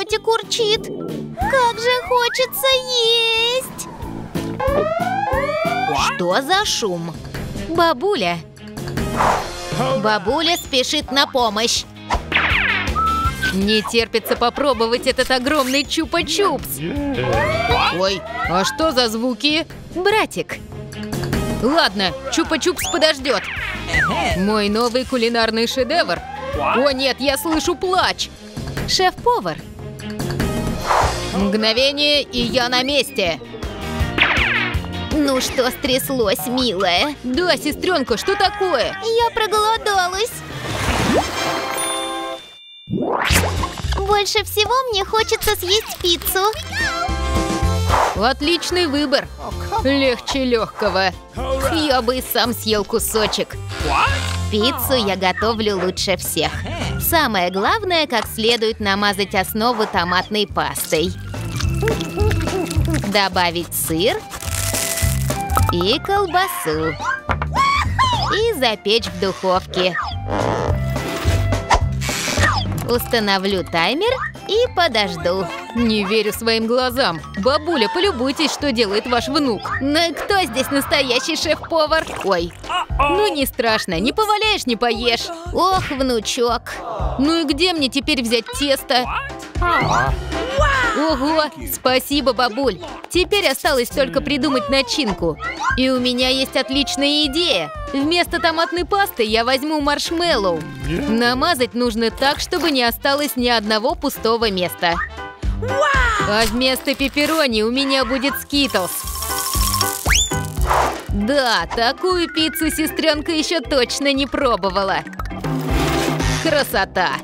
животик урчит. Как же хочется есть! Что за шум? Бабуля. Бабуля спешит на помощь. Не терпится попробовать этот огромный чупа-чупс. Ой, а что за звуки? Братик. Ладно, чупа-чупс подождет. Мой новый кулинарный шедевр. О нет, я слышу плач. Шеф-повар. Мгновение, и я на месте. Ну что стряслось, милая? Да, сестренка, что такое? Я проголодалась. Больше всего мне хочется съесть пиццу. Отличный выбор. Легче легкого. Я бы и сам съел кусочек. Пиццу я готовлю лучше всех. Самое главное, как следует намазать основу томатной пастой. Добавить сыр и колбасу. И запечь в духовке. Установлю таймер и подожду. Не верю своим глазам. Бабуля, полюбуйтесь, что делает ваш внук. Ну и кто здесь настоящий шеф-повар? Ой, ну не страшно, не поваляешь, не поешь. Ох, внучок. Ну и где мне теперь взять тесто? Ого, спасибо, бабуль. Теперь осталось только придумать начинку. И у меня есть отличная идея. Вместо томатной пасты я возьму маршмеллоу. Намазать нужно так, чтобы не осталось ни одного пустого места. А вместо пепперони у меня будет скитлс. Да, такую пиццу сестренка еще точно не пробовала. Красота!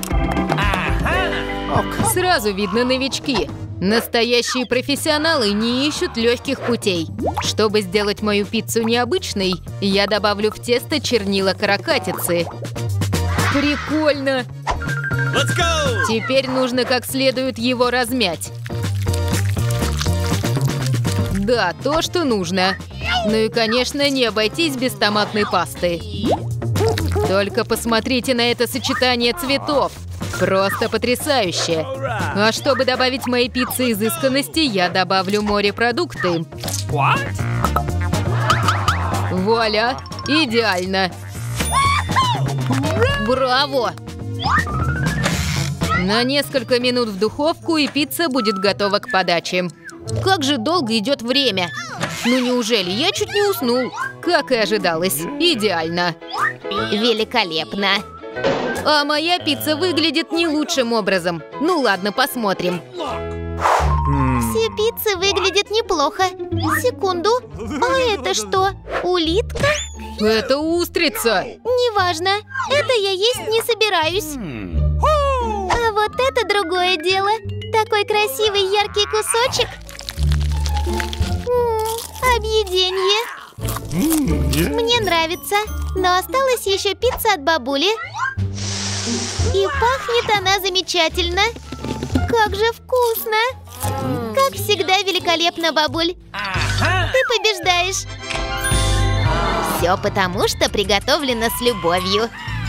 Сразу видно новички. Настоящие профессионалы не ищут легких путей. Чтобы сделать мою пиццу необычной, я добавлю в тесто чернила каракатицы. Прикольно! Теперь нужно как следует его размять. Да, то, что нужно. Ну и, конечно, не обойтись без томатной пасты. Только посмотрите на это сочетание цветов. Просто потрясающе! А чтобы добавить моей пицце изысканности, я добавлю морепродукты. Вуаля! Идеально! Браво! На несколько минут в духовку, и пицца будет готова к подаче. Как же долго идет время! Ну неужели я чуть не уснул? Как и ожидалось. Идеально! Великолепно! А моя пицца выглядит не лучшим образом. Ну ладно, посмотрим. Все пиццы выглядят неплохо. Секунду. А это что? Улитка? Это устрица. Неважно. Это я есть не собираюсь. А вот это другое дело. Такой красивый яркий кусочек. Объеденье. Мне нравится. Но осталась еще пицца от бабули. И пахнет она замечательно. Как же вкусно! Как всегда великолепно, бабуль. Ты побеждаешь. Все потому, что приготовлено с любовью.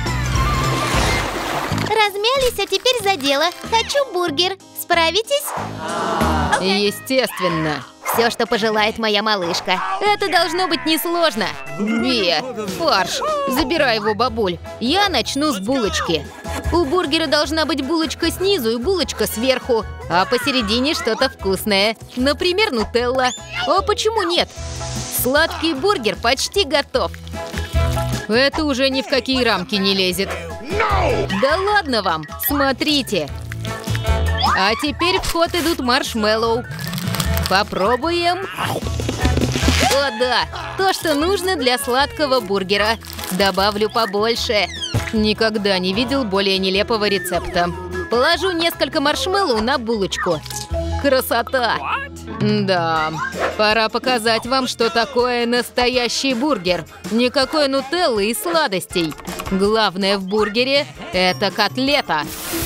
Размялись, а теперь за дело. Хочу бургер. Справитесь? Естественно. Все, что пожелает моя малышка. Это должно быть несложно. Фарш. Забирай его, бабуль. Я начну с булочки. У бургера должна быть булочка снизу и булочка сверху. А посередине что-то вкусное. Например, нутелла. А почему нет? Сладкий бургер почти готов. Это уже ни в какие рамки не лезет. Да ладно вам, смотрите. А теперь в ход идут маршмеллоу. Попробуем. О да, то, что нужно для сладкого бургера. Добавлю побольше. Никогда не видел более нелепого рецепта. Положу несколько маршмеллоу на булочку. Красота! Да, пора показать вам, что такое настоящий бургер. Никакой нутеллы и сладостей. Главное в бургере – это котлета.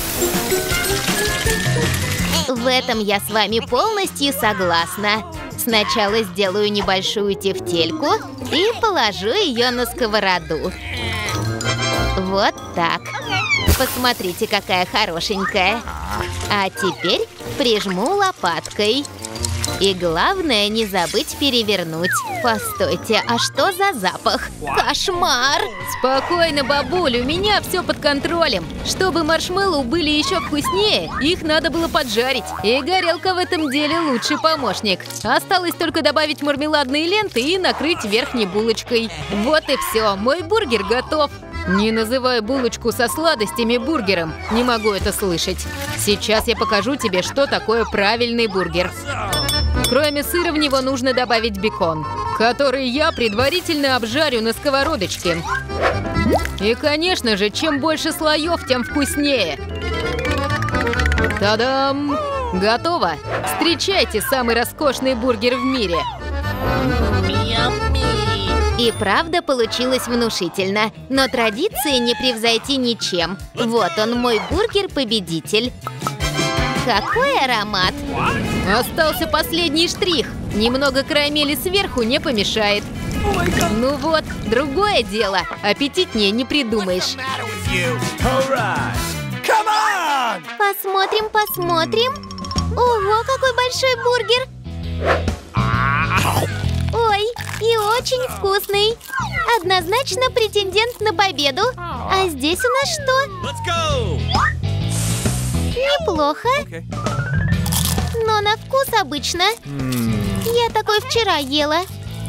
В этом я с вами полностью согласна. Сначала сделаю небольшую тефтельку и положу ее на сковороду. Вот так. Посмотрите, какая хорошенькая. А теперь прижму лопаткой. И главное, не забыть перевернуть. Постойте, а что за запах? Кошмар! Спокойно, бабуль, у меня все под контролем. Чтобы маршмеллоу были еще вкуснее, их надо было поджарить. И горелка в этом деле лучший помощник. Осталось только добавить мармеладные ленты и накрыть верхней булочкой. Вот и все, мой бургер готов. Не называй булочку со сладостями бургером. Не могу это слышать. Сейчас я покажу тебе, что такое правильный бургер. Кроме сыра в него нужно добавить бекон, который я предварительно обжарю на сковородочке. И, конечно же, чем больше слоев, тем вкуснее. Та-дам! Готово! Встречайте самый роскошный бургер в мире. И правда получилось внушительно, но традиции не превзойти ничем. Вот он, мой бургер-победитель. Какой аромат! Остался последний штрих. Немного карамели сверху не помешает. Ну вот, другое дело. Аппетитнее не придумаешь. Посмотрим, посмотрим. Ого, какой большой бургер! Ой, и очень вкусный. Однозначно претендент на победу. А здесь у нас что? Неплохо. Но на вкус обычно. Я такой вчера ела.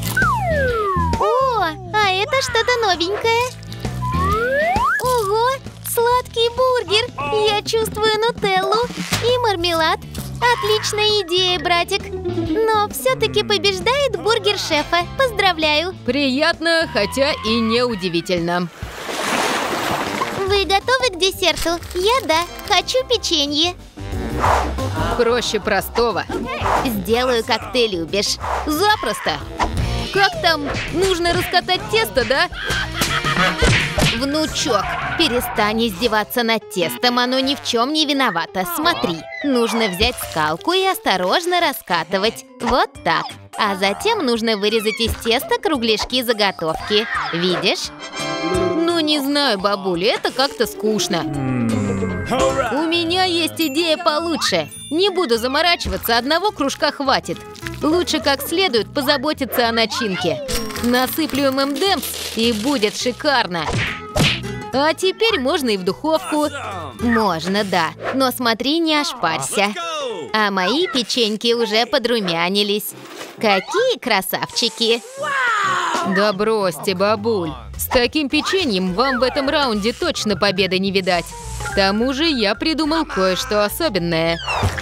О, а это что-то новенькое. Ого, сладкий бургер. Я чувствую нутеллу и мармелад. Отличная идея, братик. Но все-таки побеждает бургер шефа. Поздравляю. Приятно, хотя и неудивительно. Вы готовы к десерту? Я да. Хочу печенье. Проще простого. Сделаю, как ты любишь. Запросто. Как там? Нужно раскатать тесто, да? Внучок, перестань издеваться над тестом, оно ни в чем не виновато. Смотри, нужно взять скалку и осторожно раскатывать. Вот так. А затем нужно вырезать из теста кругляшки заготовки. Видишь? Ну, не знаю, бабуля, это как-то скучно. У меня есть идея получше. Не буду заморачиваться, одного кружка хватит. Лучше как следует позаботиться о начинке. Насыплю ММДМС, и будет шикарно. А теперь можно и в духовку. Можно, да, но смотри, не ошпарься. А мои печеньки уже подрумянились. Какие красавчики! Да бросьте, бабуль. С таким печеньем вам в этом раунде точно победы не видать. К тому же я придумал кое-что особенное.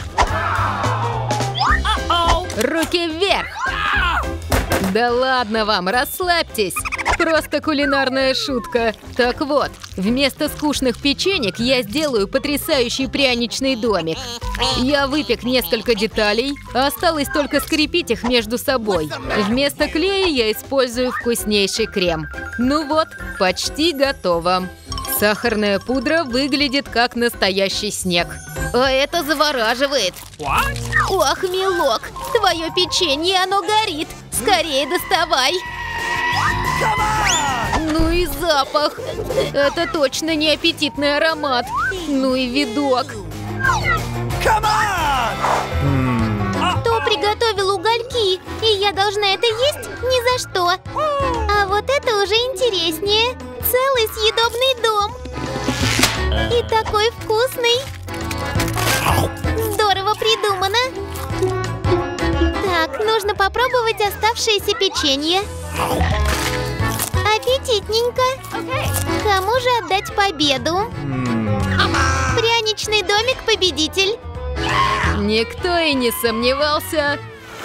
Руки вверх! Да ладно вам, расслабьтесь. Просто кулинарная шутка. Так вот, вместо скучных печенек я сделаю потрясающий пряничный домик. Я выпек несколько деталей, осталось только скрепить их между собой. Вместо клея я использую вкуснейший крем. Ну вот, почти готово. Сахарная пудра выглядит как настоящий снег. А это завораживает. Ох, милок, твое печенье, оно горит. Скорее доставай. Ну и запах. Это точно не аппетитный аромат. Ну и видок. Кто приготовил угольки? И я должна это есть? Ни за что. А вот это уже интереснее. Целый съедобный дом. И такой вкусный. Здорово придумано. Так, нужно попробовать оставшееся печенье. Аппетитненько. Кому же отдать победу? Пряничный домик победитель. Никто и не сомневался.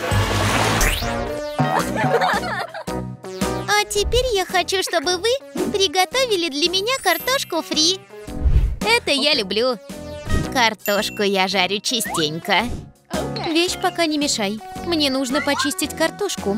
А теперь я хочу, чтобы вы приготовили для меня картошку фри. Это я люблю. Картошку я жарю частенько. Вещь пока не мешай. Мне нужно почистить картошку.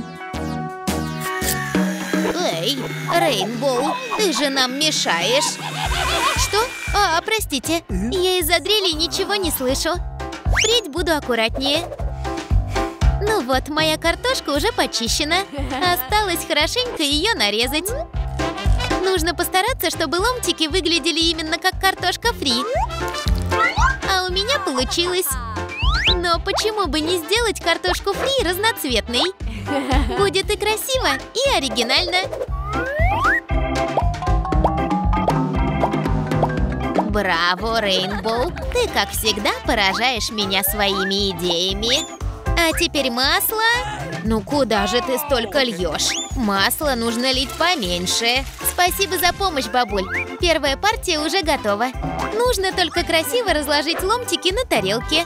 Эй, Рейнбоу, ты же нам мешаешь. Что? Простите, я из-за дрели ничего не слышу. Впредь буду аккуратнее. Ну вот, моя картошка уже почищена. Осталось хорошенько ее нарезать. Нужно постараться, чтобы ломтики выглядели именно как картошка фри. А у меня получилось. Но почему бы не сделать картошку фри разноцветной? Будет и красиво, и оригинально. Браво, Рейнбоу! Ты, как всегда, поражаешь меня своими идеями. А теперь масло. Ну куда же ты столько льешь? Масло нужно лить поменьше. Спасибо за помощь, бабуль. Первая партия уже готова. Нужно только красиво разложить ломтики на тарелке.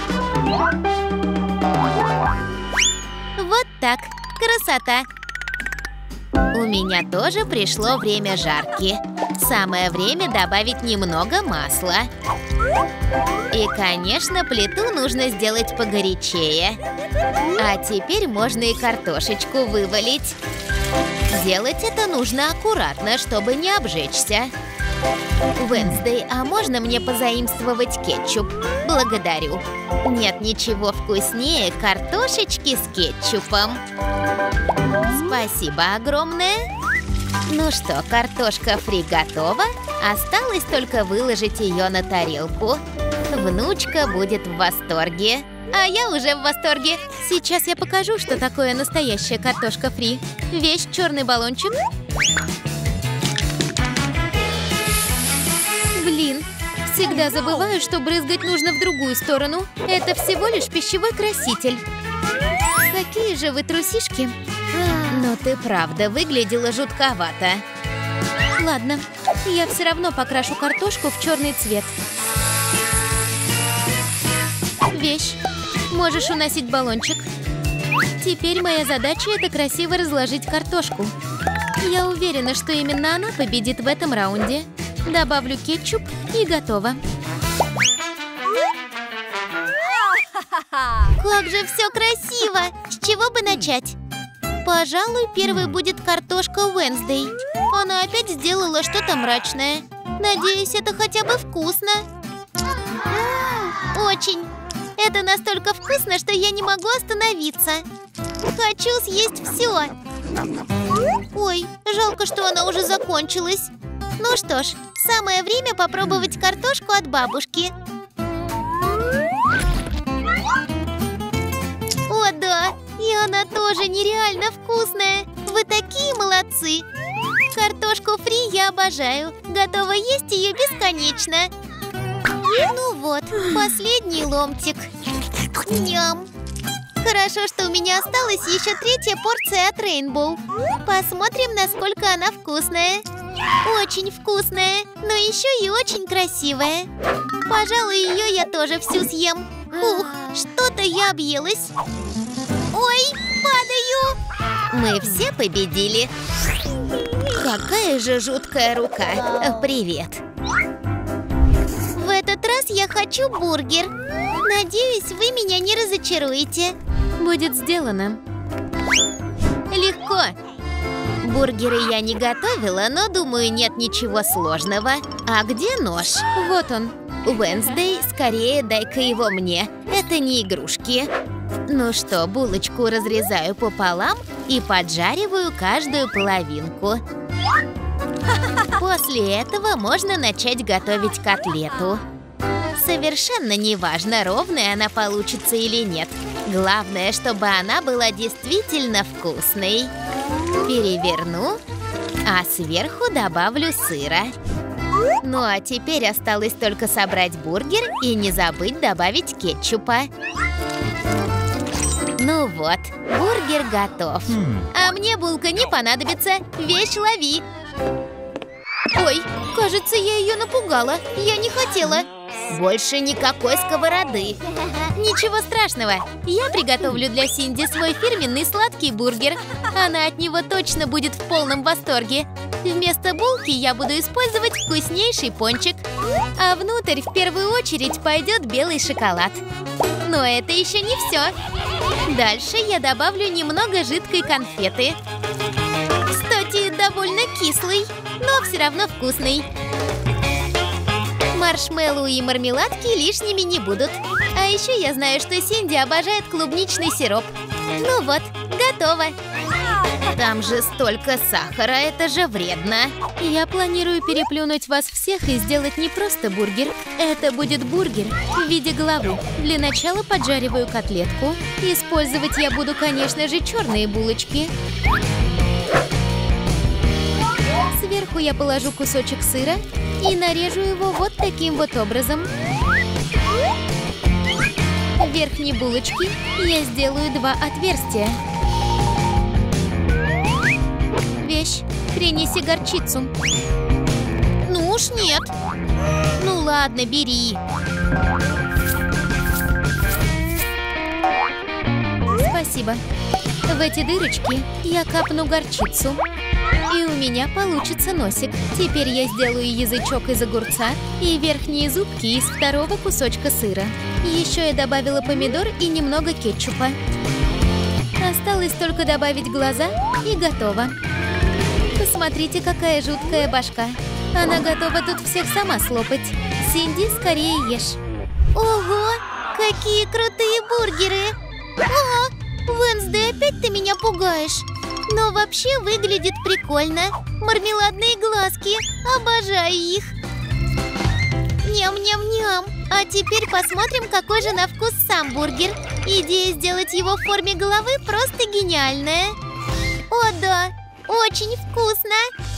Вот так. Красота. У меня тоже пришло время жарки. Самое время добавить немного масла. И, конечно, плиту нужно сделать погорячее. А теперь можно и картошечку вывалить. Делать это нужно аккуратно, чтобы не обжечься. Вэнсдей, а можно мне позаимствовать кетчуп? Благодарю. Нет ничего вкуснее картошечки с кетчупом. Спасибо огромное. Ну что, картошка фри готова. Осталось только выложить ее на тарелку. Внучка будет в восторге. А я уже в восторге. Сейчас я покажу, что такое настоящая картошка фри. Весь черный баллончик. Блин, всегда забываю, что брызгать нужно в другую сторону. Это всего лишь пищевой краситель. Какие же вы трусишки. Но ты правда выглядела жутковато. Ладно, я все равно покрашу картошку в черный цвет. Вещь. Можешь уносить баллончик. Теперь моя задача — это красиво разложить картошку. Я уверена, что именно она победит в этом раунде. Добавлю кетчуп и готово. Как же все красиво! С чего бы начать? Пожалуй, первой будет картошка Вэнсдей. Она опять сделала что-то мрачное. Надеюсь, это хотя бы вкусно. Очень. Это настолько вкусно, что я не могу остановиться. Хочу съесть все. Ой, жалко, что она уже закончилась. Ну что ж, самое время попробовать картошку от бабушки. О, да! И она тоже нереально вкусная. Вы такие молодцы. Картошку фри я обожаю. Готова есть ее бесконечно. Ну вот, последний ломтик. Ням. Хорошо, что у меня осталась еще третья порция от Рейнбоу. Посмотрим, насколько она вкусная. Очень вкусная, но еще и очень красивая. Пожалуй, ее я тоже всю съем. Ух, что-то я объелась. Ой, падаю! Мы все победили. Какая же жуткая рука. Привет. В этот раз я хочу бургер. Надеюсь, вы меня не разочаруете. Будет сделано. Легко. Бургеры я не готовила, но, думаю, нет ничего сложного. А где нож? Вот он. Вэнсдей, скорее дай-ка его мне. Это не игрушки. Ну что, булочку разрезаю пополам и поджариваю каждую половинку. После этого можно начать готовить котлету. Совершенно неважно, ровная она получится или нет. Главное, чтобы она была действительно вкусной. Переверну, а сверху добавлю сыра. Ну а теперь осталось только собрать бургер и не забыть добавить кетчупа. Ну вот, бургер готов. А мне булка не понадобится. Вещь лови. Ой, кажется, я ее напугала. Я не хотела. Больше никакой сковороды. Ничего страшного. Я приготовлю для Синди свой фирменный сладкий бургер. Она от него точно будет в полном восторге. Вместо булки я буду использовать вкуснейший пончик. А внутрь в первую очередь пойдет белый шоколад. Но это еще не все. Дальше я добавлю немного жидкой конфеты. Кстати, довольно кислый, но все равно вкусный. Маршмеллоу и мармеладки лишними не будут. А еще я знаю, что Синди обожает клубничный сироп. Ну вот, готово. Там же столько сахара, это же вредно. Я планирую переплюнуть вас всех и сделать не просто бургер. Это будет бургер в виде головы. Для начала поджариваю котлетку. Использовать я буду, конечно же, черные булочки. Сверху я положу кусочек сыра и нарежу его вот таким вот образом. В верхней булочке я сделаю 2 отверстия. Вещь, принеси горчицу. Ну уж нет. Ну ладно, бери. Спасибо. В эти дырочки я капну горчицу. И у меня получится носик. Теперь я сделаю язычок из огурца и верхние зубки из 2-го кусочка сыра. Еще я добавила помидор и немного кетчупа. Осталось только добавить глаза и готово. Посмотрите, какая жуткая башка. Она готова тут всех сама слопать. Синди, скорее ешь. Ого, какие крутые бургеры! О, Вэнсдэй, опять ты меня пугаешь. Но вообще выглядит прикольно. Мармеладные глазки. Обожаю их. Ням-ням-ням. А теперь посмотрим, какой же на вкус сам бургер. Идея сделать его в форме головы просто гениальная. О да, очень вкусно.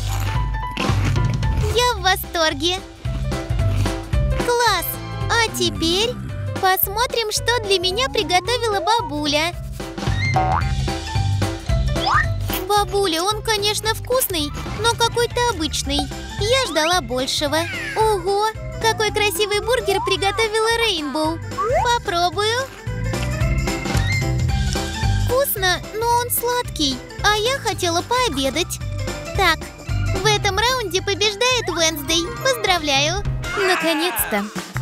Я в восторге. Класс. А теперь посмотрим, что для меня приготовила бабуля. Бабуля, он, конечно, вкусный, но какой-то обычный. Я ждала большего. Ого, какой красивый бургер приготовила Рейнбоу. Попробую. Вкусно, но он сладкий, а я хотела пообедать. Так, в этом раунде побеждает Вэнсдэй. Поздравляю. Наконец-то.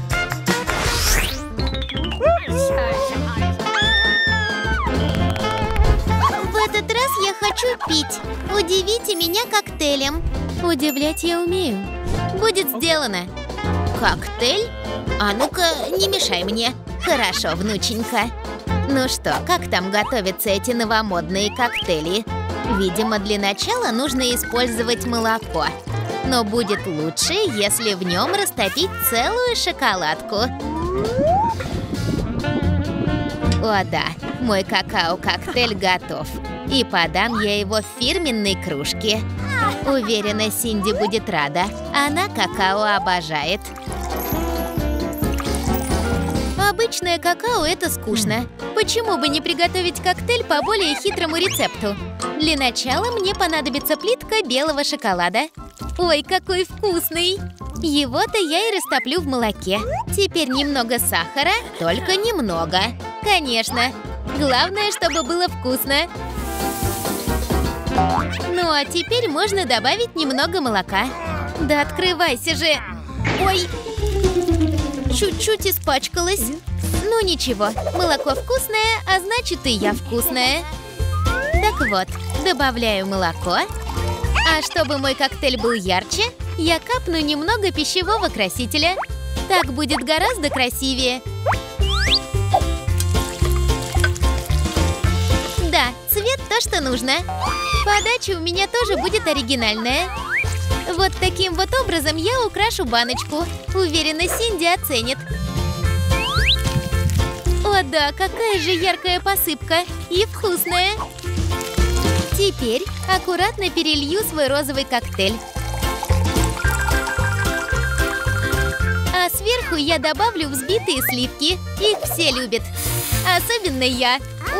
В этот раз я хочу пить. Удивите меня коктейлем. Удивлять я умею. Будет сделано. Коктейль? А ну-ка, не мешай мне. Хорошо, внученька. Ну что, как там готовятся эти новомодные коктейли? Видимо, для начала нужно использовать молоко. Но будет лучше, если в нем растопить целую шоколадку. О да, мой какао-коктейль готов. И подам я его в фирменной кружке. Уверена, Синди будет рада. Она какао обожает. Обычное какао – это скучно. Почему бы не приготовить коктейль по более хитрому рецепту? Для начала мне понадобится плитка белого шоколада. Ой, какой вкусный! Его-то я и растоплю в молоке. Теперь немного сахара, только немного. Конечно. Главное, чтобы было вкусно. Ну а теперь можно добавить немного молока. Да открывайся же! Ой! Чуть-чуть испачкалась. Ну ничего, молоко вкусное, а значит и я вкусная. Так вот, добавляю молоко. А чтобы мой коктейль был ярче, я капну немного пищевого красителя. Так будет гораздо красивее. Да, цвет то, что нужно. Подача у меня тоже будет оригинальная. Вот таким вот образом я украшу баночку. Уверена, Синди оценит. О да, какая же яркая посыпка. И вкусная. Теперь аккуратно перелью свой розовый коктейль. А сверху я добавлю взбитые сливки. Их все любят. Особенно я.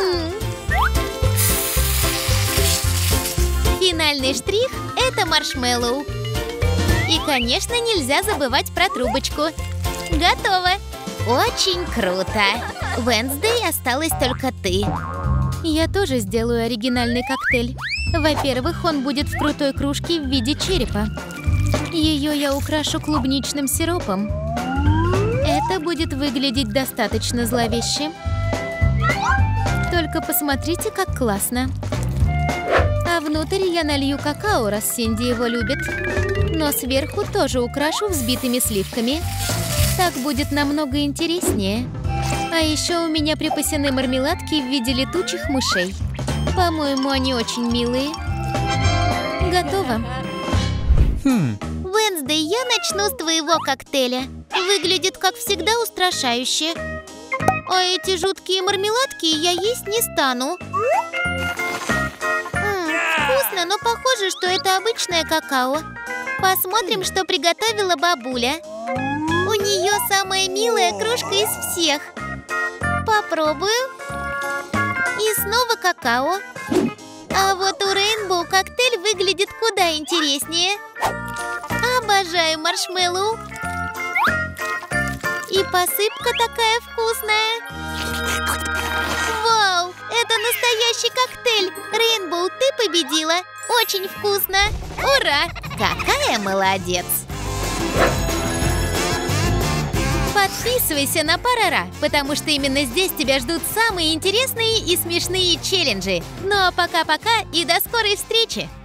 Финальный штрих – это маршмеллоу. И, конечно, нельзя забывать про трубочку. Готово! Очень круто! Вэнсдэй, осталась только ты. Я тоже сделаю оригинальный коктейль. Во-первых, он будет в крутой кружке в виде черепа. Ее я украшу клубничным сиропом. Это будет выглядеть достаточно зловеще. Только посмотрите, как классно. А внутрь я налью какао, раз Синди его любит. Но сверху тоже украшу взбитыми сливками. Так будет намного интереснее. А еще у меня припасены мармеладки в виде летучих мышей. По-моему, они очень милые. Готово. Вэнсдей, я начну с твоего коктейля. Выглядит, как всегда, устрашающе. А эти жуткие мармеладки я есть не стану. Вкусно, но похоже, что это обычное какао. Посмотрим, что приготовила бабуля. У нее самая милая крошка из всех. Попробую. И снова какао. А вот у Рейнбоу коктейль выглядит куда интереснее. Обожаю маршмеллоу. И посыпка такая вкусная. Вау, это настоящий коктейль. Рейнбоу, ты победила. Очень вкусно. Ура! Какая молодец! Подписывайся на Парара, потому что именно здесь тебя ждут самые интересные и смешные челленджи. Ну а пока-пока и до скорой встречи!